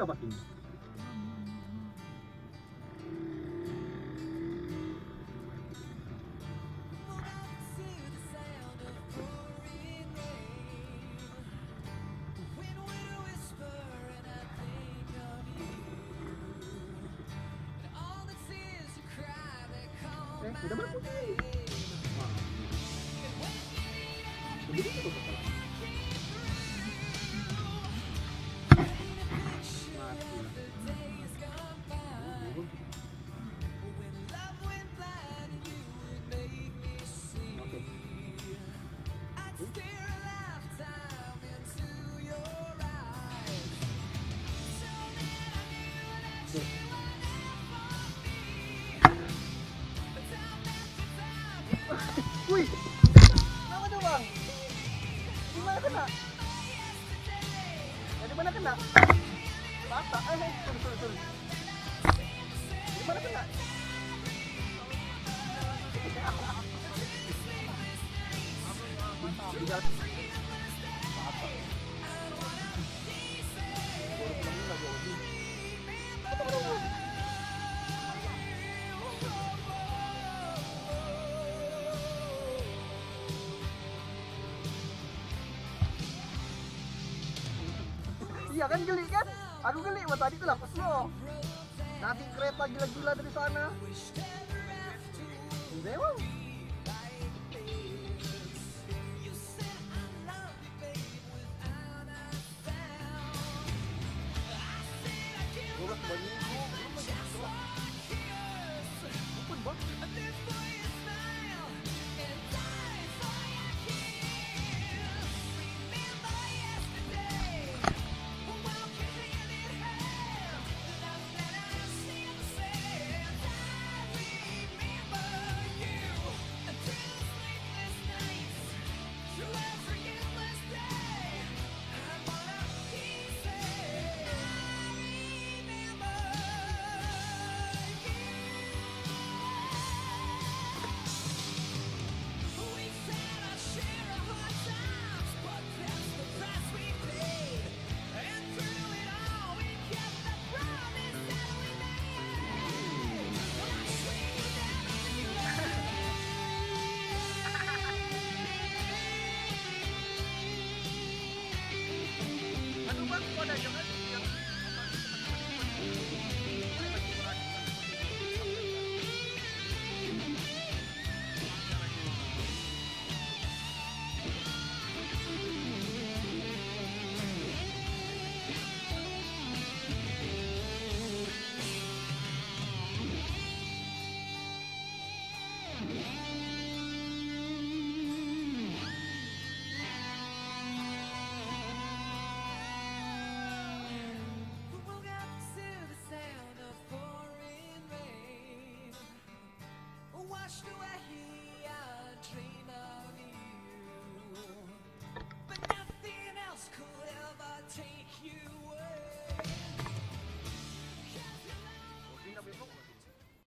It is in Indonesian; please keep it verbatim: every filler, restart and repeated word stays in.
apa ini? Eh, udah berputih. Wah. Jadi itu betul. Wih, kenapa tuh bang? Gimana kena? Dari mana kena? Patah, eh, eh, sorry, sorry, sorry. Dari mana kena? Di dalam. Patah. Baru pulangnya nggak jauh sih. Patah, patah, patah. Iya kan geli kan? Aku geli, waktu tadi tuh langsung slow. Nanti kereta gila-gila dari sana. Udah,